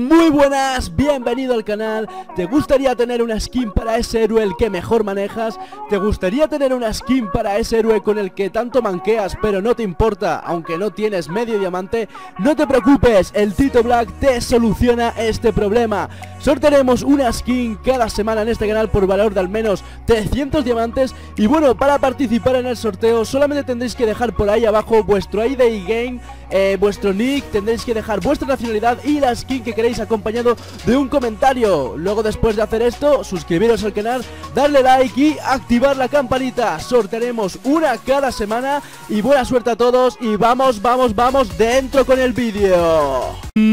Muy buenas, bienvenido al canal. ¿Te gustaría tener una skin para ese héroe el que mejor manejas? ¿Te gustaría tener una skin para ese héroe con el que tanto manqueas pero no te importa, aunque no tienes medio diamante? No te preocupes, el Tito Black te soluciona este problema. Sortearemos una skin cada semana en este canal por valor de al menos 300 diamantes. Y bueno, para participar en el sorteo solamente tendréis que dejar por ahí abajo vuestro ID y game, vuestro nick, tendréis que dejar vuestra nacionalidad y la skin que queréis acompañado de un comentario. Luego, después de hacer esto, suscribiros al canal, darle like y activar la campanita. Sortearemos una cada semana y buena suerte a todos. Y vamos dentro con el vídeo.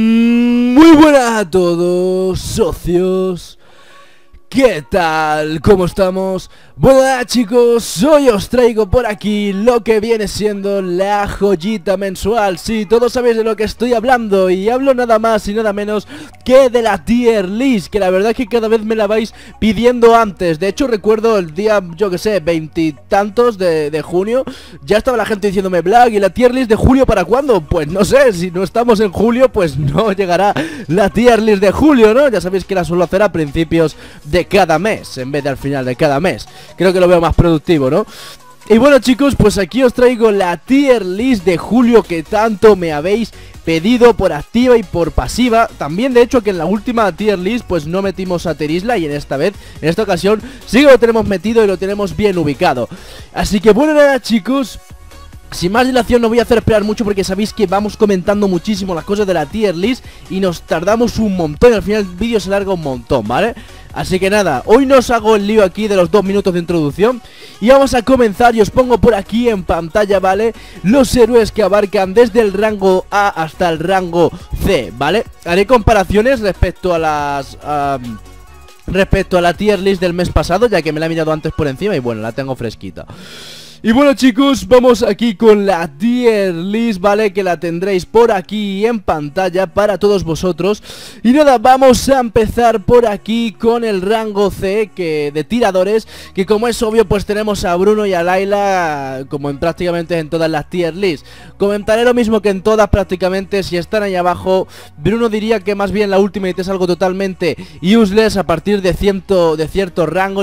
Muy buenas a todos, socios. ¿Qué tal? ¿Cómo estamos? Bueno, chicos, hoy os traigo por aquí lo que viene siendo la joyita mensual. Sí, todos sabéis de lo que estoy hablando, y hablo nada más y nada menos que de la tier list, que la verdad es que cada vez me la vais pidiendo antes. De hecho, recuerdo el día, yo que sé, 20 y tantos de junio, ya estaba la gente diciéndome: Black, ¿y la tier list de julio para cuándo? Pues no sé, si no estamos en julio, pues no llegará la tier list de julio, ¿no? Ya sabéis que la suelo hacer a principios de cada mes en vez de al final de cada mes. Creo que lo veo más productivo, ¿no? Y bueno, chicos, pues aquí os traigo la tier list de julio que tanto me habéis pedido por activa y por pasiva. También, de hecho, que en la última tier list pues no metimos a Terisla, y en esta ocasión sí que lo tenemos metido y lo tenemos bien ubicado. Así que bueno, nada, chicos, sin más dilación no voy a hacer esperar mucho, porque sabéis que vamos comentando muchísimo las cosas de la tier list y nos tardamos un montón, y al final el vídeo se larga un montón, ¿vale? Así que nada, hoy no os hago el lío aquí de los 2 minutos de introducción y vamos a comenzar. Y os pongo por aquí en pantalla, ¿vale?, los héroes que abarcan desde el rango A hasta el rango C, ¿vale? Haré comparaciones respecto a las... respecto a la tier list del mes pasado, ya que me la he mirado antes por encima y bueno, la tengo fresquita. Y bueno, chicos, vamos aquí con la tier list, ¿vale? Que la tendréis por aquí en pantalla para todos vosotros. Y nada, vamos a empezar por aquí con el rango C, que de tiradores, que como es obvio pues tenemos a Bruno y a Layla, como en prácticamente en todas las tier lists. Comentaré lo mismo que en todas prácticamente. Si están ahí abajo, Bruno diría que más bien la Ultimate es algo totalmente useless a partir de cierto rango,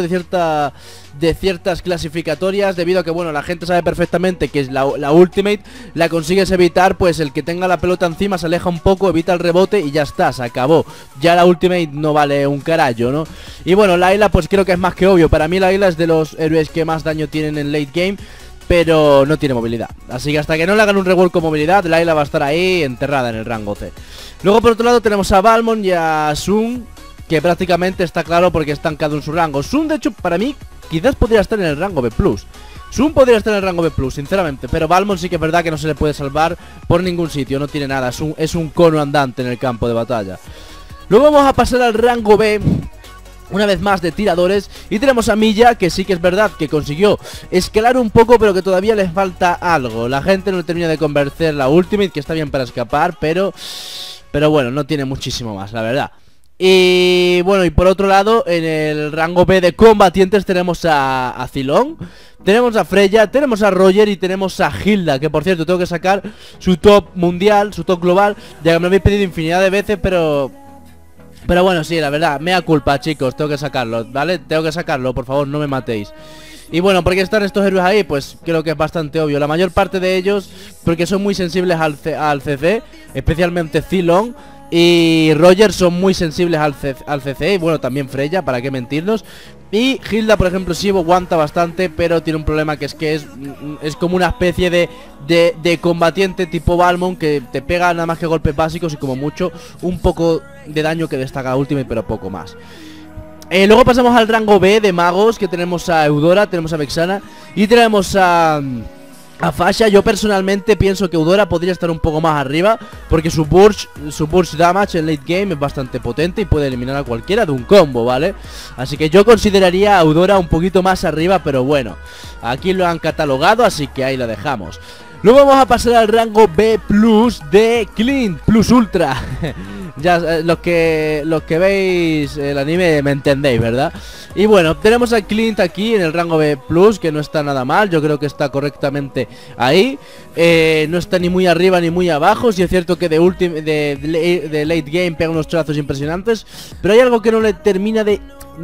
de ciertas clasificatorias, debido a que, bueno, la gente sabe perfectamente que la Ultimate la consigues evitar, pues el que tenga la pelota encima se aleja un poco, evita el rebote y ya está, se acabó. Ya la Ultimate no vale un carajo, ¿no? Y bueno, Layla pues creo que es más que obvio. Para mí Layla es de los héroes que más daño tienen en late game, pero no tiene movilidad. Así que hasta que no le hagan un rework con movilidad, Layla va a estar ahí enterrada en el rango C. Luego, por otro lado, tenemos a Balmond y a Sun, que prácticamente está claro porque están cada uno en su rango. Sun, de hecho, para mí quizás podría estar en el rango B+. Sun podría estar en el rango B+, sinceramente. Pero Balmond sí que es verdad que no se le puede salvar por ningún sitio, no tiene nada, es un cono andante en el campo de batalla. Luego vamos a pasar al rango B, una vez más de tiradores, y tenemos a Milla, que sí que es verdad que consiguió escalar un poco, pero que todavía les falta algo. La gente no le termina de convencer la Ultimate, que está bien para escapar, pero bueno, no tiene muchísimo más, la verdad. Y bueno, y por otro lado, en el rango B de combatientes tenemos a Zilong, tenemos a Freya, tenemos a Roger y tenemos a Hilda, que por cierto tengo que sacar su top mundial, su top global, ya que me lo habéis pedido infinidad de veces, pero bueno, sí, la verdad, mea culpa, chicos, tengo que sacarlo, ¿vale? Tengo que sacarlo, por favor, no me matéis. Y bueno, ¿por qué están estos héroes ahí? Pues creo que es bastante obvio. La mayor parte de ellos porque son muy sensibles al CC, especialmente Zilong. Y Roger son muy sensibles al CC, y bueno, también Freya, para qué mentirnos. Y Hilda, por ejemplo, sí aguanta bastante, pero tiene un problema, que es como una especie de combatiente tipo Balmond, que te pega nada más que golpes básicos y como mucho un poco de daño que destaca la Ultimate, pero poco más. Luego pasamos al rango B de magos, que tenemos a Eudora, tenemos a Vexana y tenemos a Fasha. Yo personalmente pienso que Eudora podría estar un poco más arriba, porque su burst damage en late game es bastante potente y puede eliminar a cualquiera de un combo, ¿vale? Así que yo consideraría a Eudora un poquito más arriba, pero bueno, aquí lo han catalogado, así que ahí lo dejamos. Luego vamos a pasar al rango B+ de Clint plus Ultra. Ya los que veis el anime me entendéis, ¿verdad? Y bueno, tenemos a Clint aquí en el rango B+, que no está nada mal. Yo creo que está correctamente ahí. No está ni muy arriba ni muy abajo. Sí es cierto que de late game pega unos trazos impresionantes, pero hay algo que no le termina de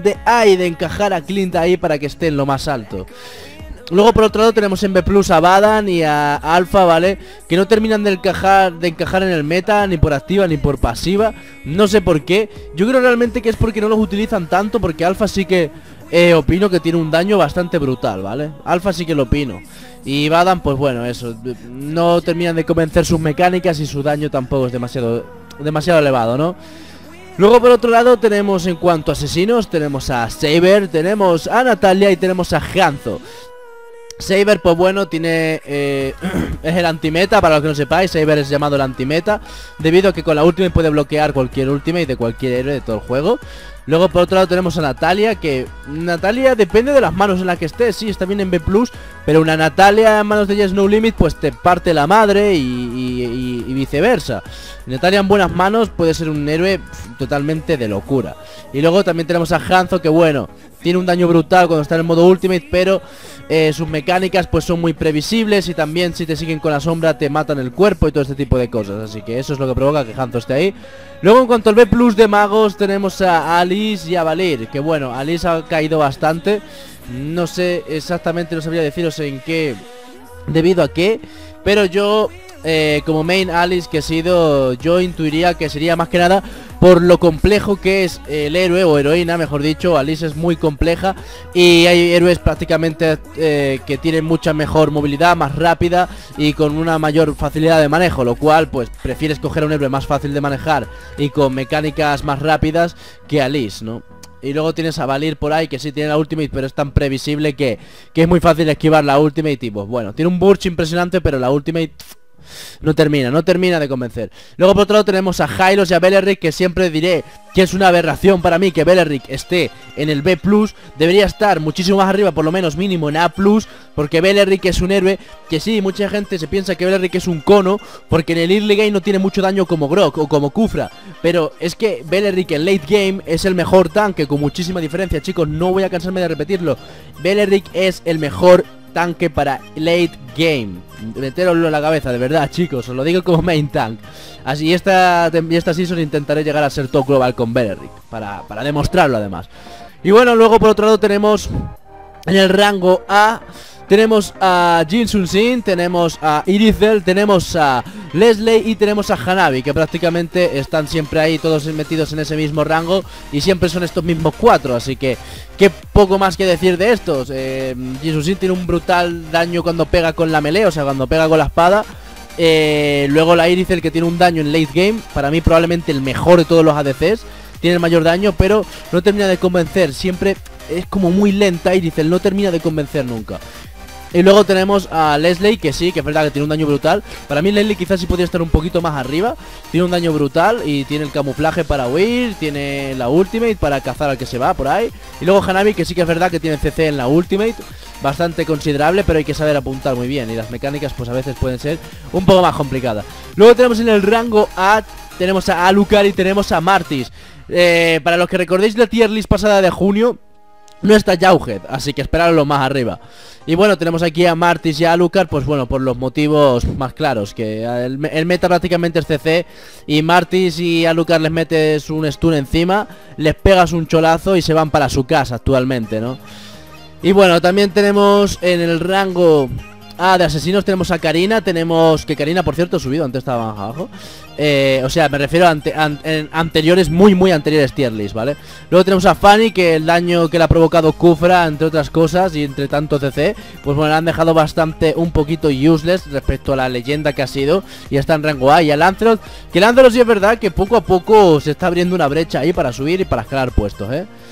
encajar a Clint ahí para que esté en lo más alto. Luego por otro lado tenemos en B+ a Badan y a Alpha, ¿vale? Que no terminan de encajar en el meta, ni por activa ni por pasiva. No sé por qué. Yo creo realmente que es porque no los utilizan tanto, porque Alpha sí que opino que tiene un daño bastante brutal, ¿vale? Alpha sí que lo opino. Y Badan, pues bueno, eso. No terminan de convencer sus mecánicas y su daño tampoco es demasiado elevado, ¿no? Luego por otro lado tenemos en cuanto a asesinos, tenemos a Saber, tenemos a Natalia y tenemos a Hanzo. Saber, pues bueno, tiene es el antimeta, para los que no sepáis. Saber es llamado el antimeta, debido a que con la ultimate puede bloquear cualquier ultimate de cualquier héroe de todo el juego. Luego por otro lado tenemos a Natalia, que Natalia depende de las manos en las que esté. Sí, está bien en B+, pero una Natalia en manos de Yes No Limit pues te parte la madre y viceversa. Natalia en buenas manos puede ser un héroe totalmente de locura. Y luego también tenemos a Hanzo, que bueno, tiene un daño brutal cuando está en el modo ultimate, pero sus mecánicas pues son muy previsibles, y también si te siguen con la sombra te matan el cuerpo y todo este tipo de cosas. Así que eso es lo que provoca que Hanzo esté ahí. Luego en cuanto al B+ de magos tenemos a Alice y a Valir, que bueno, Alice ha caído bastante. No sé exactamente, no sabría deciros en qué, debido a qué, pero yo como main Alice que he sido, yo intuiría que sería más que nada por lo complejo que es el héroe o heroína, mejor dicho. Alice es muy compleja y hay héroes prácticamente que tienen mucha mejor movilidad, más rápida y con una mayor facilidad de manejo, lo cual pues prefieres coger a un héroe más fácil de manejar y con mecánicas más rápidas que Alice, ¿no? Y luego tienes a Valir por ahí, que sí tiene la ultimate, pero es tan previsible que es muy fácil esquivar la ultimate. Y pues bueno, tiene un burst impresionante, pero la ultimate no termina de convencer. Luego por otro lado tenemos a Hylos y a Beleric, que siempre diré que es una aberración para mí que Beleric esté en el B+. Debería estar muchísimo más arriba, por lo menos mínimo en A+, porque Beleric es un héroe que sí, mucha gente se piensa que Beleric es un cono, porque en el early game no tiene mucho daño como Grok o como Kufra, pero es que Beleric en late game es el mejor tanque con muchísima diferencia, chicos, no voy a cansarme de repetirlo. Beleric es el mejor tanque para late game. Metéroslo en la cabeza, de verdad, chicos, os lo digo como main tank. Así esta season intentaré llegar a ser top global con Beleric, para demostrarlo además. Y bueno, luego por otro lado tenemos en el rango A, tenemos a Jin Sun-sin, tenemos a Irithel, tenemos a Leslie y tenemos a Hanabi, que prácticamente están siempre ahí todos metidos en ese mismo rango y siempre son estos mismos cuatro, así que qué poco más que decir de estos. Jin Sun-sin tiene un brutal daño cuando pega con la melee, o sea, cuando pega con la espada. Luego la Irithel, que tiene un daño en late game, para mí probablemente el mejor de todos los ADCs, tiene el mayor daño, pero no termina de convencer, siempre es como muy lenta Irithel, no termina de convencer nunca. Y luego tenemos a Leslie, que sí, que es verdad que tiene un daño brutal. Para mí Leslie quizás sí podría estar un poquito más arriba. Tiene un daño brutal y tiene el camuflaje para huir, tiene la ultimate para cazar al que se va por ahí. Y luego Hanabi, que sí que es verdad que tiene CC en la ultimate, bastante considerable, pero hay que saber apuntar muy bien. Y las mecánicas pues a veces pueden ser un poco más complicadas. Luego tenemos en el rango A, tenemos a Alucard y tenemos a Martis. Para los que recordéis la tier list pasada de junio, no está Jauhead, así que esperadlo más arriba. Y bueno, tenemos aquí a Martis y a Alucard, pues bueno, por los motivos más claros, que el meta prácticamente es CC, y Martis y Alucard les metes un stun encima, les pegas un cholazo y se van para su casa actualmente, ¿no? Y bueno, también tenemos en el rango A de asesinos, tenemos a Karina, tenemos que Karina, por cierto, ha subido, antes estaba más abajo. O sea, me refiero a anteriores, muy anteriores tier list, ¿vale? Luego tenemos a Fanny, que el daño que le ha provocado Kufra, entre otras cosas, y entre tanto CC, pues bueno, le han dejado bastante, un poquito useless respecto a la leyenda que ha sido, y está en rango A. Y a Lancelot, que Lancelot sí es verdad que poco a poco se está abriendo una brecha ahí para subir y para escalar puestos,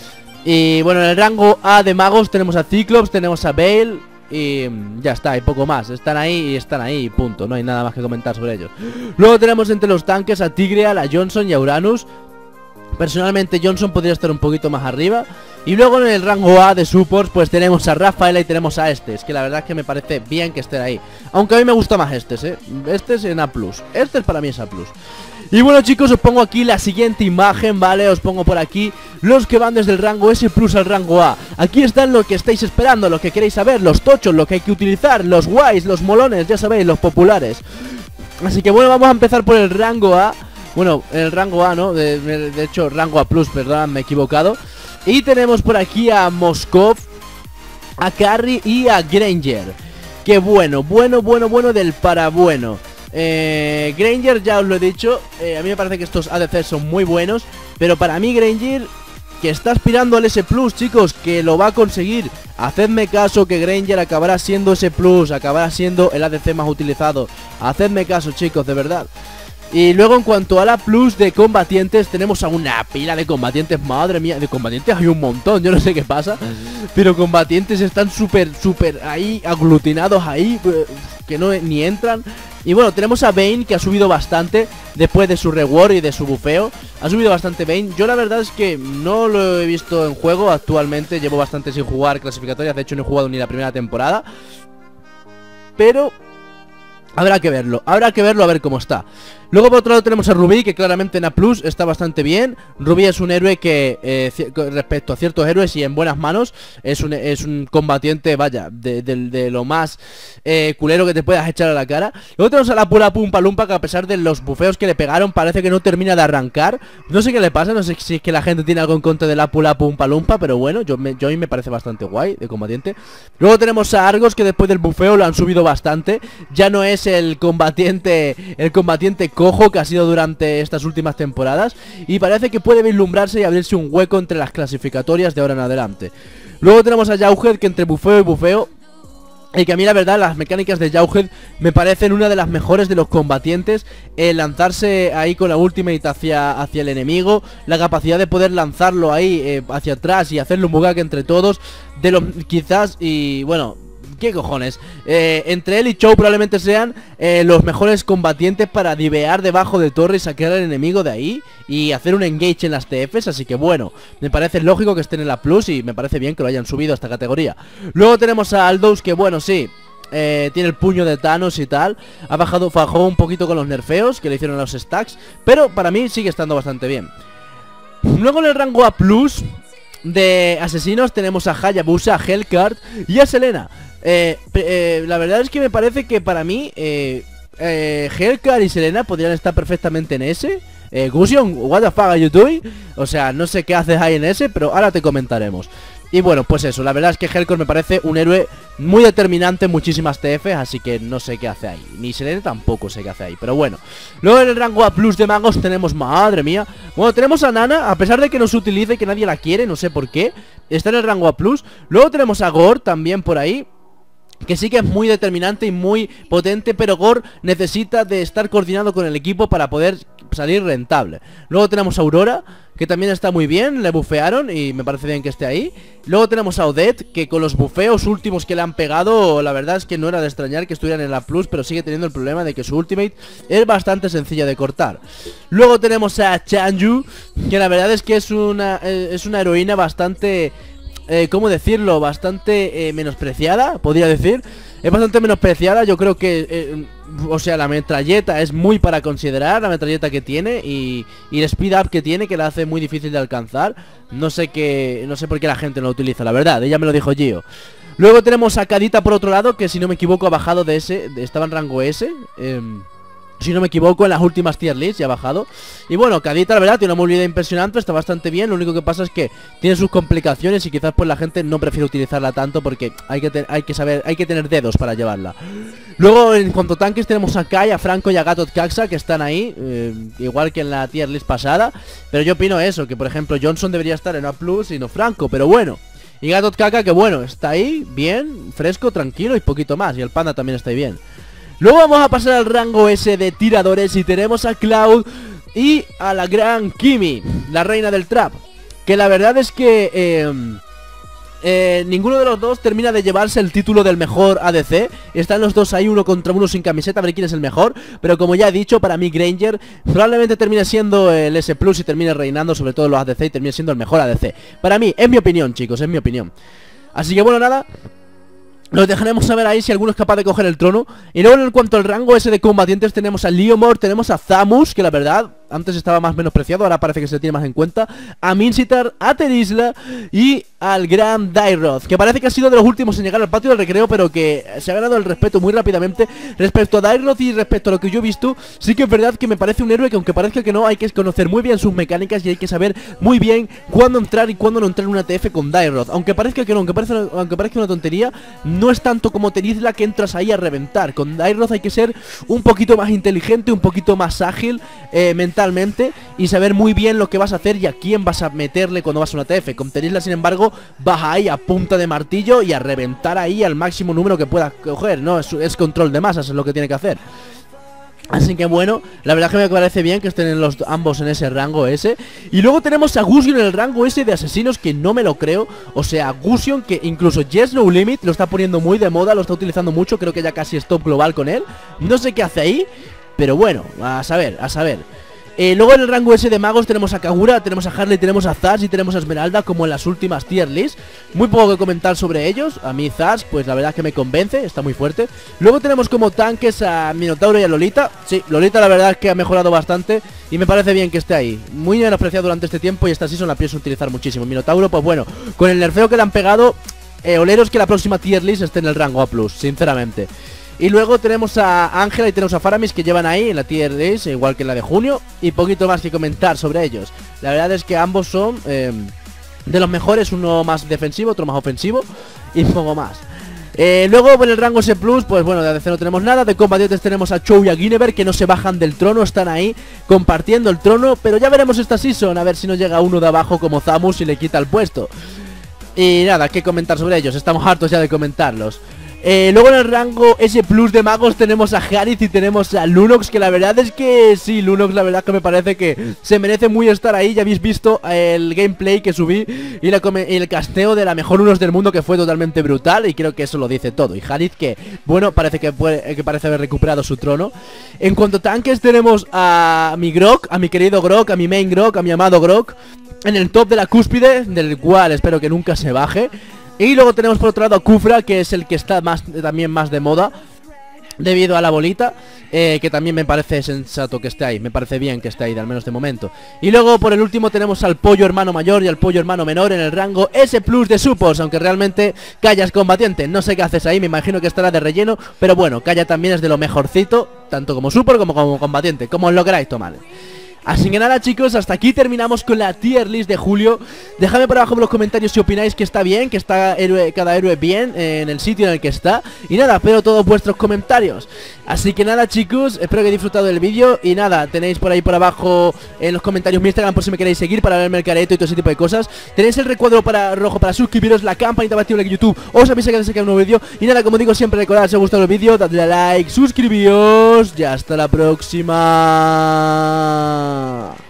Y bueno, en el rango A de magos tenemos a Cyclops, tenemos a Bale, y ya está, hay poco más. Están ahí y están ahí, punto. No hay nada más que comentar sobre ellos. Luego tenemos entre los tanques a Tigreal, a Johnson y a Uranus. Personalmente Johnson podría estar un poquito más arriba. Y luego en el rango A de supports pues tenemos a Rafaela y tenemos a Estes, que la verdad es que me parece bien que estén ahí. Aunque a mí me gusta más Estes, Estes en A+, Estes para mí es A+. Y bueno chicos, os pongo aquí la siguiente imagen, ¿vale? Os pongo por aquí los que van desde el rango S plus al rango A. Aquí están lo que estáis esperando, lo que queréis saber, los tochos, lo que hay que utilizar, los guays, los molones, ya sabéis, los populares. Así que bueno, vamos a empezar por el rango A. Bueno, el rango A, ¿no? De hecho, rango A+, perdón, me he equivocado. Y tenemos por aquí a Moskov, a Carry y a Granger. Que bueno del para bueno. Granger, ya os lo he dicho, a mí me parece que estos ADC son muy buenos. Pero para mí Granger, que está aspirando al S+, chicos, que lo va a conseguir. Hacedme caso que Granger acabará siendo S+, acabará siendo el ADC más utilizado. Hacedme caso, chicos, de verdad. Y luego en cuanto a la plus de combatientes, tenemos a una pila de combatientes. Madre mía, de combatientes hay un montón, yo no sé qué pasa. Pero combatientes están súper ahí, aglutinados ahí, que no ni entran. Y bueno, tenemos a Vayne, que ha subido bastante después de su reward y de su bufeo. Ha subido bastante Vayne. Yo la verdad es que no lo he visto en juego actualmente. Llevo bastante sin jugar clasificatorias, de hecho no he jugado ni la primera temporada. Pero habrá que verlo a ver cómo está. Luego por otro lado tenemos a Rubí, que claramente en A+ está bastante bien. Rubí es un héroe que, respecto a ciertos héroes y en buenas manos, es un combatiente, vaya, de lo más culero que te puedas echar a la cara. Luego tenemos a la pura Pumpa Lumpa, que a pesar de los bufeos que le pegaron, parece que no termina de arrancar. No sé qué le pasa, no sé si es que la gente tiene algo en contra de la pura Pumpa Lumpa, pero bueno, yo a mí me parece bastante guay de combatiente. Luego tenemos a Argos, que después del bufeo lo han subido bastante. Ya no es el combatiente cojo que ha sido durante estas últimas temporadas, y parece que puede vislumbrarse y abrirse un hueco entre las clasificatorias de ahora en adelante. Luego tenemos a Jauhead, que entre bufeo y bufeo, y que a mí la verdad las mecánicas de Jauhead me parecen una de las mejores de los combatientes. Lanzarse ahí con la ultimate hacia el enemigo, la capacidad de poder lanzarlo ahí hacia atrás y hacerle un bugak entre todos, de los quizás, y bueno, ¿qué cojones? Entre él y Chou probablemente sean los mejores combatientes para divear debajo de torre y sacar al enemigo de ahí y hacer un engage en las TFs. Así que bueno, me parece lógico que estén en la plus y me parece bien que lo hayan subido a esta categoría. Luego tenemos a Aldous, que bueno, sí, tiene el puño de Thanos y tal. Fajó un poquito con los nerfeos que le hicieron a los stacks, pero para mí sigue estando bastante bien. Luego en el rango A+, de asesinos tenemos a Hayabusa, a Hellcard y a Selena. La verdad es que me parece que para mí Hellcard y Selena podrían estar perfectamente en ese. Gusion, what the fuck are you doing? O sea, no sé qué haces ahí en ese, pero ahora te comentaremos. Y bueno, pues eso, la verdad es que Hellcard me parece un héroe muy determinante en muchísimas TFs, así que no sé qué hace ahí. Ni Selena tampoco sé qué hace ahí, pero bueno. Luego en el rango A+ de magos tenemos, madre mía, bueno, tenemos a Nana, a pesar de que no se utilice, que nadie la quiere, no sé por qué, está en el rango A+. Luego tenemos a Gore también por ahí, que sí que es muy determinante y muy potente, pero Gore necesita de estar coordinado con el equipo para poder salir rentable. Luego tenemos a Aurora, que también está muy bien, le bufearon y me parece bien que esté ahí. Luego tenemos a Odette, que con los bufeos últimos que le han pegado, la verdad es que no era de extrañar que estuvieran en la plus, pero sigue teniendo el problema de que su ultimate es bastante sencilla de cortar. Luego tenemos a Chanju, que la verdad es que es una heroína bastante... ¿cómo decirlo? Bastante menospreciada, podría decir. Es bastante menospreciada, yo creo que... o sea, la metralleta es muy para considerar, la metralleta que tiene y el speed up que tiene, que la hace muy difícil de alcanzar. No sé por qué la gente no lo utiliza, la verdad, ella me lo dijo Gio. Luego tenemos a Kadita por otro lado, que si no me equivoco ha bajado de S, estaba en rango S. Si no me equivoco, en las últimas tier lists ya ha bajado. Y bueno, Kadita la verdad tiene una movilidad impresionante, está bastante bien. Lo único que pasa es que tiene sus complicaciones y quizás pues la gente no prefiere utilizarla tanto, porque hay que tener dedos para llevarla. Luego en cuanto a tanques tenemos a Kai, a Franco y a Gatot Kaxa, que están ahí, igual que en la tier list pasada. Pero yo opino eso, que por ejemplo Johnson debería estar en A+, y no Franco, pero bueno. Y Gatot Kaxa, que bueno, está ahí, bien, fresco, tranquilo y poquito más. Y el Panda también está ahí bien. Luego vamos a pasar al rango S de tiradores y tenemos a Cloud y a la gran Kimi, la reina del trap. Que la verdad es que ninguno de los dos termina de llevarse el título del mejor ADC. Están los dos ahí uno contra uno sin camiseta, a ver quién es el mejor. Pero como ya he dicho, para mí Granger probablemente termine siendo el S Plus y termine reinando sobre todo los ADC y termine siendo el mejor ADC. Para mí, es mi opinión, chicos, es mi opinión. Así que bueno, nada, nos dejaremos saber ahí si alguno es capaz de coger el trono. Y luego en cuanto al rango ese de combatientes tenemos a Leomord, tenemos a Zamus, que la verdad antes estaba más menospreciado, ahora parece que se tiene más en cuenta, a Minsitar, a Terisla y al gran Dairoth, que parece que ha sido de los últimos en llegar al patio del recreo, pero que se ha ganado el respeto muy rápidamente. Respecto a Dairoth y respecto a lo que yo he visto, sí que es verdad que me parece un héroe que aunque parezca que no, hay que conocer muy bien sus mecánicas y hay que saber muy bien cuándo entrar y cuándo no entrar en una TF con Dairoth. Aunque parezca que no, aunque parezca una tontería, no es tanto como Terisla que entras ahí a reventar. Con Dairoth hay que ser un poquito más inteligente, un poquito más ágil mentalmente y saber muy bien lo que vas a hacer y a quién vas a meterle cuando vas a una TF. Con Terisla, sin embargo, vas ahí a punta de martillo y a reventar ahí al máximo número que puedas coger, ¿no? Es control de masas, es lo que tiene que hacer. Así que bueno, la verdad que me parece bien que estén ambos en ese rango ese. Y luego tenemos a Gusion en el rango ese de asesinos, que no me lo creo. O sea, Gusion, que incluso Yes No Limit lo está poniendo muy de moda, lo está utilizando mucho. Creo que ya casi es top global con él. No sé qué hace ahí, pero bueno, a saber, a saber. Luego en el rango ese de magos tenemos a Kagura, tenemos a Harley, tenemos a Zaz y tenemos a Esmeralda, como en las últimas tier list. Muy poco que comentar sobre ellos. A mí Zaz, pues la verdad es que me convence, está muy fuerte. Luego tenemos como tanques a Minotauro y a Lolita. Sí, Lolita la verdad es que ha mejorado bastante y me parece bien que esté ahí. Muy menospreciado durante este tiempo y esta season la pienso utilizar muchísimo. Minotauro, pues bueno, con el nerfeo que le han pegado, oleros que la próxima tier list esté en el rango A+, sinceramente. Y luego tenemos a Ángela y tenemos a Faramis, que llevan ahí en la tier list, igual que en la de junio. Y poquito más que comentar sobre ellos. La verdad es que ambos son de los mejores, uno más defensivo, otro más ofensivo y poco más. Luego en el rango S+, pues bueno, de ADC no tenemos nada. De combatientes tenemos a Chou y a Guinevere, que no se bajan del trono, están ahí compartiendo el trono. Pero ya veremos esta season, a ver si nos llega uno de abajo como Zamus y le quita el puesto. Y nada, que comentar sobre ellos, estamos hartos ya de comentarlos. Luego en el rango S+ de magos tenemos a Harith y tenemos a Lunox, que la verdad es que sí, Lunox la verdad que me parece que se merece muy estar ahí. Ya habéis visto el gameplay que subí y el casteo de la mejor Unos del mundo, que fue totalmente brutal, y creo que eso lo dice todo. Y Harith, que bueno, parece que parece haber recuperado su trono. En cuanto a tanques tenemos a mi Grok, a mi querido Grok, a mi main Grok, a mi amado Grok, en el top de la cúspide, del cual espero que nunca se baje. Y luego tenemos por otro lado a Kufra, que es el que está también más de moda debido a la bolita, que también me parece sensato que esté ahí. Me parece bien que esté ahí, al menos de momento. Y luego por el último tenemos al pollo hermano mayor y al pollo hermano menor en el rango S+ de supports. Aunque realmente Kaya es combatiente, no sé qué haces ahí, me imagino que estará de relleno. Pero bueno, Kaya también es de lo mejorcito, tanto como support como combatiente, como os lo queráis tomar. Así que nada, chicos, hasta aquí terminamos con la tier list de julio. Dejadme por abajo en los comentarios si opináis que está bien, que está cada héroe bien en el sitio en el que está. Y nada, espero todos vuestros comentarios. Así que nada, chicos, espero que hayáis disfrutado del vídeo. Y nada, tenéis por ahí por abajo en los comentarios mi Instagram por si me queréis seguir, para verme el careto y todo ese tipo de cosas. Tenéis el recuadro rojo para suscribiros, la campanita para activar el YouTube, os avisa que sacar un nuevo vídeo. Y nada, como digo siempre, recordad, si os ha gustado el vídeo, dadle a like, suscribíos y hasta la próxima.